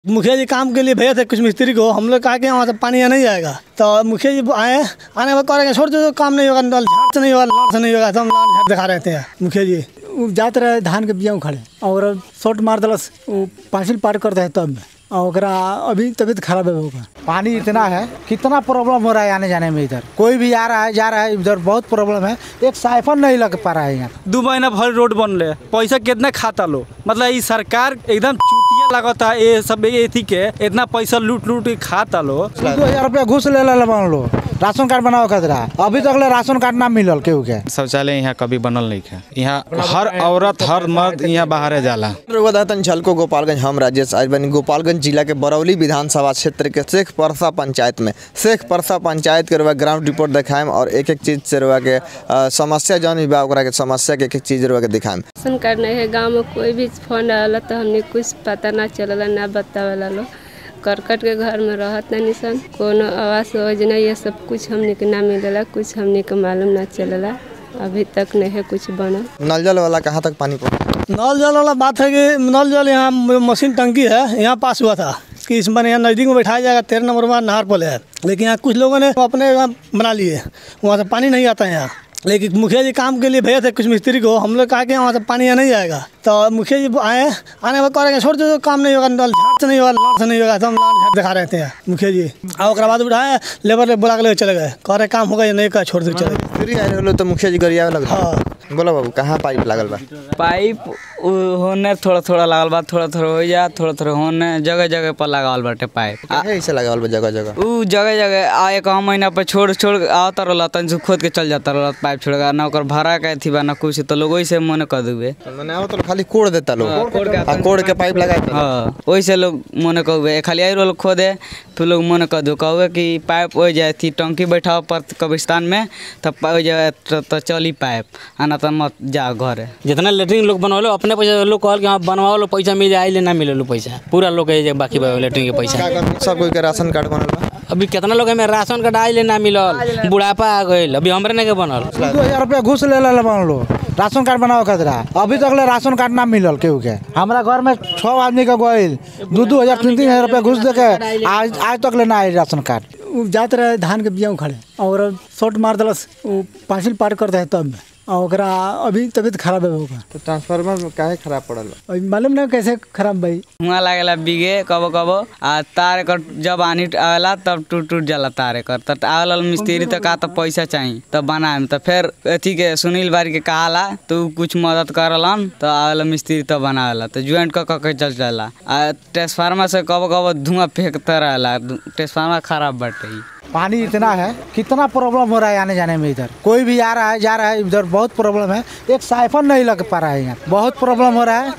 मुखिया जी काम के लिए भेजे थे कुछ मिस्त्री को, हम लोग कहा कि वहाँ से पानी नहीं आएगा, तो मुखिया जी आए, आने में कह छोड़ दो, काम नहीं होगा, झाट से नहीं होगा, लाट से नहीं होगा, तो हम लाट झाट दिखा रहे थे मुखिया जी। जाते रहे धान के बिया उखाड़े और शॉर्ट मार दलस, वो पासिल पार करते हैं तब और अभी तबीयत खराब है होगा। पानी इतना है, कितना प्रॉब्लम हो रहा है आने जाने में, इधर कोई भी आ रहा है जा रहा है, इधर बहुत प्रॉब्लम है, एक साइफन नहीं लग पा रहा है यहाँ। 2 महीना भर रोड बनले, पैसा कितना खाता लो, मतलब ये सरकार एकदम चूतिया लगता है, ये सब एथी के इतना पैसा लूट के खाता लो। 2000 रुपया घूस ले लो, राशन कार्ड बनाओ खतरा, अभी तक राशन कार्ड ना मिलल केहू के। शौचालय यहाँ कभी बनल नहीं है, यहाँ हर औरत हर मर्द यहाँ बाहर जाला। झलको गोपालगंज, हम राजेश आज बनी गोपालगंज जिला के बरौली विधानसभा क्षेत्र के शेख परसा पंचायत में शेख परसा पंचायत के रुआ ग्राउंड रिपोर्ट दिखाएम और एक एक चीज से रुआ के समस्या जौन विभाग के समस्या के एक एक चीज रुआ के दिखाएम। राशन कार्ड नहीं है, गाँव में कोई भी फोन आला तो हमने कुछ पता ना चलला, ना बतावेला लो, करकट के घर में रहत नहीं सन, कोनो आवास योजना ये सब कुछ हमने के ना मिलेला, कुछ हमने के मालूम ना चलला, अभी तक नहीं है कुछ बना। नल जल वाला कहाँ तक पानी पहुँचा? नल जल वाला बात है कि नल जल यहाँ मशीन टंकी है, यहाँ पास हुआ था कि इस बार यहाँ नज़दीक में बैठाया जाएगा, 13 नंबर में नहर पुल है, लेकिन यहाँ कुछ लोगों ने अपने बना लिए, वहाँ से पानी नहीं आता है यहाँ। लेकिन मुखिया जी काम के लिए भेजे थे कुछ मिस्त्री को, हम लोग कहा कि वहाँ से पानी नहीं आएगा, तो मुखिया जी आए, आने में कह छोड़ दो, काम नहीं होगा, झाट से नहीं होगा, लाट से नहीं होगा, तो हम लाट झाट दिखा रहे थे मुखिया जी। और बाद उठाए, लेबर बुला के लेकर चले गए, कह रहे काम होगा या नहीं का, छोड़ दे चले गए। तो मुखिया जी गरिया लग। हाँ बोला बाबू, कहाँ पाइप लागल बा? पाइप होने थोड़ा लागल बा, थोड़ा हो जा, थोड़ा होने जगह जगह पर लगावल बाटे पाइप। ऐसे लगावल बा जगह जगह? उ जगह आ 1 महीना पर छोड़ आता रहला, तन खोद के चल जाता रहला, पाइप छोड़ेगा ना, ओकर भाड़ा का थी बा ना कुछ, तो लोग वैसे मन कर देबे, माने आओ तो खाली कोड़ देता लोग, कोड़ के पाइप लगाए। हां वैसे लोग मन कहबे, खाली आई रोल खोदे, फिर लोग मन कर दो कहबे कि पाइप हो जाए थी, टंकी बैठाओ पर कब्रिस्तान में, तब हो जाए तो चली पाइप, आना तो मत जा घर। जितना लेटरिन लोग बनवालो अपने पैसा, लोग कहल कि हाँ बनवाओ लो, पैसा मिल जाए, ना मिले लो पैसा, पूरा लोग बाकी लेटरिन के पैसा। सब कोई के राशन कार्ड बनल बा? अभी कितना लोग में राशन कार्ड आइले ना मिलल, बुढ़ापा आ गइल, अभी हमरे नहीं के बनल। 2000 रुपया घूस ले लो, राशन कार्ड बनाओ खतरा, अभी तक राशन कार्ड ना मिलल केहू के। हमारा घर में 6 आदमी का गइल, 2-2 हजार 3-3 रुपया घूस दे के आज तक लेना है राशन कार्ड। जाते रहे धान के बिया उखाड़े और शॉर्ट मार दलस, वो पासिल पार करते हैं तब और अभी तबीयत खराब है होगा। तो ट्रांसफार्मर में काहे खराब पड़ल? मालूम नहीं कैसे खराब भाई, हुआ लागेला बिगे कबो आ तार कर जब आनी आवेला तब टूट जाला तार कर, त आवेला मिस्त्री तो का तो पैसा चाहिए तब बनाएम, तो फिर अथी के सुनील बारी के कहाला तो कुछ मदद करलन, तो आवेला मिस्त्री तो बनावेला, तो ज्वाइंट के चल जाला। आ ट्रांसफार्मर से कबो धुआं फेंकता रहेला, ट्रांसफार्मर खराब बाटे। पानी इतना है, कितना प्रॉब्लम हो रहा है आने जाने में, इधर कोई भी आ रहा है जा रहा है, इधर बहुत प्रॉब्लम है, एक साइफन नहीं लग पा रहा है यहाँ, बहुत प्रॉब्लम हो रहा है।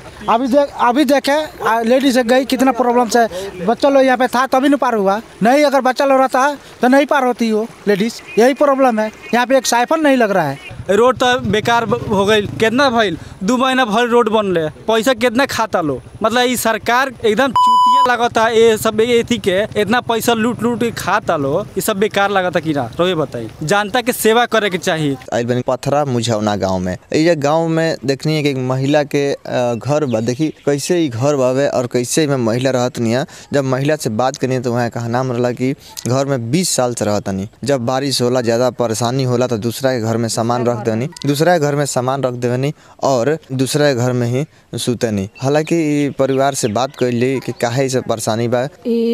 अभी देखे लेडीज गई कितना प्रॉब्लम से, बच्चा लोग यहाँ पे था तभी नहीं पार हुआ, नहीं अगर बच्चा लोग रहता तो नहीं पार होती वो लेडीज, यही प्रॉब्लम है यहाँ पे, एक साइफन नहीं लग रहा है। रोड तो बेकार हो गई, कितना भइल 2 महीना भर रोड बनले, पैसा कितना खाता लो, मतलब ये सरकार एकदम चूतिया लगता है, ये सब एथी के इतना पैसा लूट के खाता लो, ये सब बेकार लगता कि ना, तो ये बताइए, जनता के सेवा करे के चाहिए। आज बनी पथरा मुझौना गाँव में, ये गाँव में देखनी है कि एक महिला के घर बा, देखी कैसे ही घर बावे और कैसे में महिला रहत नहीं है। जब महिला से बात करनी तो वहाँ कहा नाम रहा कि घर में 20 साल से रहता नहीं, जब बारिश होला ज्यादा परेशानी होला तो दूसरा के घर में सामान रख देनी, दूसरा के घर में सामान रख देनी और दूसरा के घर में ही सुते नहीं। हालांकि परिवार से बात कर ली कि काहे से परेशानी बा।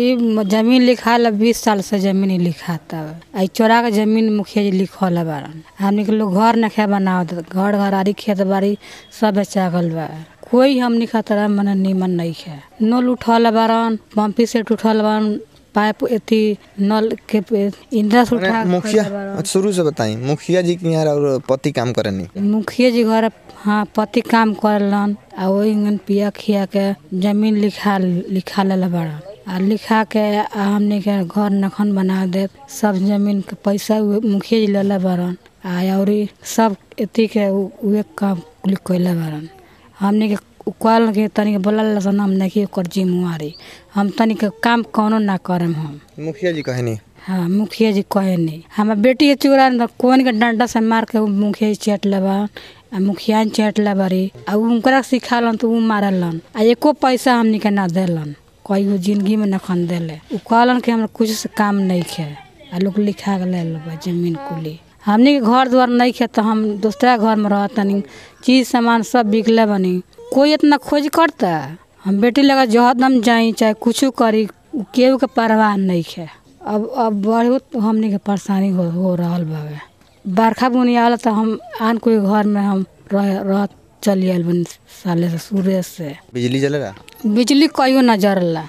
जमीन लिखा 20 साल से जमीन लिखाता, चोरा के जमीन मुखिया जी लिखल बारन, हमने के लोग घर न खे बनाओ, घर आरी खेत बाड़ी सब बेचा गल बा, कोई हमनी खतरा मन नीमन नहीं है। नल उठल बारन, पंपी सेट उठल बारन, पाइप एथी नल के इंद्रा से उठा। मुखिया शुरू से बताई, मुखिया जी के यहाँ और पति काम करनी? मुखिया जी घर हाँ पति काम करलन, आ वही पिया खिया के जमीन लिखा ले बारन, आ लिखा के हमने के घर नखन बना दे, सब जमीन के पैसा मुखिया जी ले बारन, और सब एथी के वे काम कैले बारन। हमने के कल के तनिक बोला सन, हम नहीं कर जिम्मेवारी, हम तनिक काम कौनो ना करम। हम मुखिया जी कहे नहीं? हाँ मुखिया जी कहे नहीं, हमारे बेटी के चूड़ा कौन के डंडा से मार के मुखिया जी चेट लेबा, मुखिया चेट ले बारी, उनकरा सिखालन तो वो मारलन, एको पैसा हमनी के ना देलन, कोई वो जिंदगी में नखन देले उ कहलन कि हमरा कुछ से काम नहीं खे आ लोग लिखा के ले लेबे जमीन कुली हमनी के घर द्वार नहीं खे तो हम दूसरा घर में रहतनी चीज सामान सब बिकले बनी कोई इतना खोज करता हम बेटी लगा जहदम जाई चाहे कुछ करी केहू के परवाह नहीं खे अब बहुत हमनी के परेशानी हो रहल बावे बरखा बुनी आला तो हम आन कोई घर में हम रह चली आयल बनी साले से सूर्य से बिजली जलेला बिजली कहियो न जरला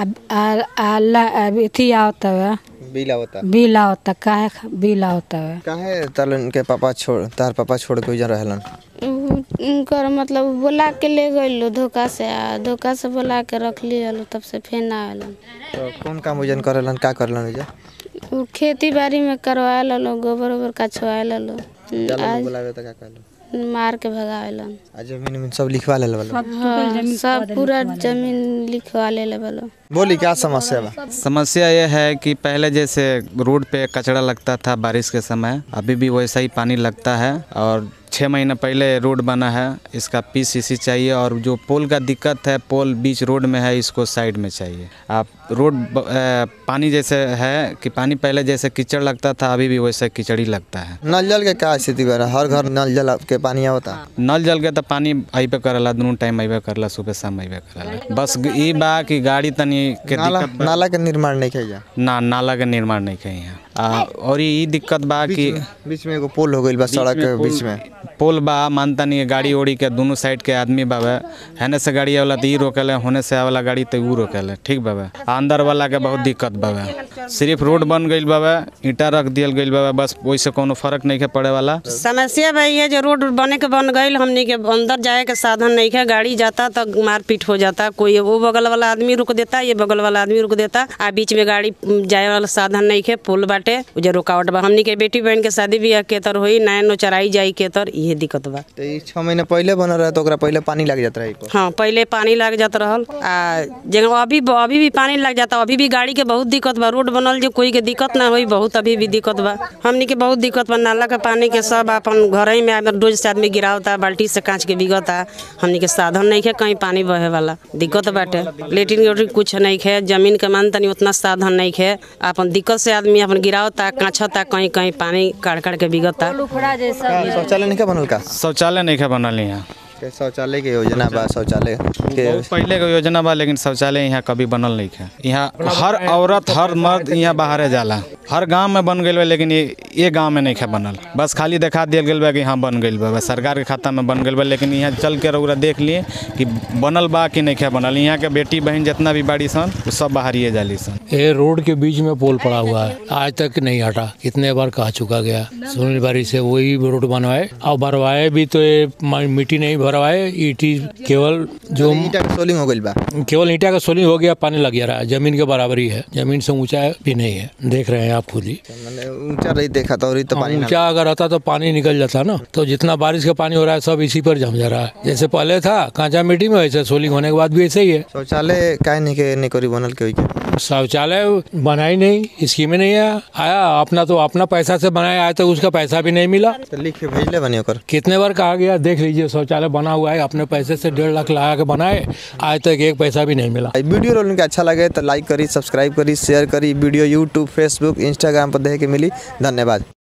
अब इथी आवता है बिल आवता काहे बिल आवता है काहे तलन के पापा छोड़ के जा रहलन उनकर मतलब बुला के ले गइलो धोखा से बुला के रख लियल तब से फिर ना आलन तो कौन काम वजन करलन का करलन उजा वो खेती बाड़ी में करवा लो गोबर कछवा लो बुलावे त का कहलो मार के भगावेलन जमीन सब लिखवा ले सब पूरा जमीन लिखवा ले वाला बोली क्या समस्या बा समस्या यह है कि पहले जैसे रोड पे कचरा लगता था बारिश के समय अभी भी वैसा ही पानी लगता है और 6 महीना पहले रोड बना है इसका पीसीसी चाहिए और जो पोल का दिक्कत है पोल बीच रोड में है इसको साइड में चाहिए आप रोड पानी जैसे है कि पानी पहले जैसे कीचड़ लगता था अभी भी वैसे कीचड़ ही लगता है नल जल के क्या स्थिति बा हर घर नल जल के पानी आवता नल जल के तो पानी आइबे करला दोनों टाइम आइबे करला सुबह शाम आइबे करला बस ई बा कि गाड़ी तनी के नाला के निर्माण नहीं किया ना नाला के निर्माण नहीं किया और ये दिक्कत बा कि बीच में एगो पोल हो गइल बा सड़क के बीच में पोल बा मानता नहीं गाड़ी ओड़ी के दोनों साइड के आदमी बाबे हेने से गाड़ी वाला तो ई रोकेले होने से वाला गाड़ी तो ऊ रोकेले ठीक बाबे अंदर वाला के बहुत दिक्कत बाबे सिर्फ रोड बन गइल बाबे ईटा रख दियल गइल बाबे बस वैसे कोनो फर्क नहीं के पड़े वाला समस्या भाई है जो रोड बने के बन गइल हमने के अंदर जाए के साधन नहीं है गाड़ी जाता तो मारपीट हो जाता कोई वो बगल वाला आदमी रुक देता ये बगल वाला आदमी रुक देता आ बीच में गाड़ी जाए वाला साधन नहीं है पुल बाटे जो रुकावट बा हमनी के बेटी बहन के शादी ब्याह के तर होई नया नो चराई जाई के तर ये दिक्कत बा तो 6 महीने पहले बन रहा तो ओकरा पहले पानी लग जाता रही हाँ पहले पानी लग जाता रहल आ जगह अभी भी पानी लग जाता अभी भी गाड़ी के बहुत दिक्कत बा रोड बनल जो कोई के दिक्कत ना होई बहुत अभी भी दिक्कत बा हमनी के बहुत दिक्कत बा नाला के पानी के सब अपन घर में रोज से आदमी गिरावता बाल्टी से कांच के बिगता हमनी के साधन नहीं है कहीं पानी बहे वाला दिक्कत बाटे लेटिन कुछ नहीं है जमीन के मान तनी उतना साधन नहीं है अपन दिक्कत से आदमी अपन गिरावता कांचता कहीं कहीं पानी काट के बिगता शौचालय नहीं बनल का शौचालय नहीं बनल यहाँ शौचालय के योजना बा शौचालय के पहले के योजना बा लेकिन शौचालय यहाँ कभी बनल नहीं है यहाँ हर औरत हर मर्द यहाँ बाहर जाला हर गांव में बन गई लेकिन ये गांव में नहीं है बनल बस खाली दिखा दिया गया कि यहाँ बन गई बा सरकार के खाता में बन गई लेकिन यहाँ चल के रउरा देख लिए कि बनल बा कि नहीं है बनल यहाँ के बेटी बहन जितना भी बाड़ी सन वो सब बाहर ही जाली सन ये रोड के बीच में पोल पड़ा हुआ है आज तक नहीं हटा कितने बार कहा चुका गया सुनील बारी से वही रोड बनवाए और भरवाए भी तो ये मिट्टी नहीं भरवाए ईटी केवल जो ईटा का सोलिंग हो गइल बा केवल ईटा का सोलिंग हो गया पानी लग रहा है जमीन के बराबरी है जमीन से ऊंचा भी नहीं है देख रहे हैं आप खुद ही ऊंचा रही देखा तो पानी ऊंचा अगर रहता तो पानी निकल जाता ना तो जितना बारिश का पानी हो रहा है सब इसी पर जम जा रहा है जैसे पहले था कांचा मिट्टी में वैसे सोलिंग होने के बाद भी ऐसे ही है शौचालय काहे नहीं करी बनल के शौचालय बनाई नहीं स्कीम नहीं आया अपना पैसा से बनाया आया तो उसका पैसा भी नहीं मिला तो लिख के भेजले बनी ओकर कितने बार कहा गया देख लीजिए शौचालय बना हुआ है अपने पैसे से 1.5 लाख लगा के बनाए आज तक एक पैसा भी नहीं मिला वीडियो रोल के अच्छा लगे तो लाइक करी सब्सक्राइब करी शेयर करी वीडियो यूट्यूब फेसबुक इंस्टाग्राम पर देखे के मिली धन्यवाद।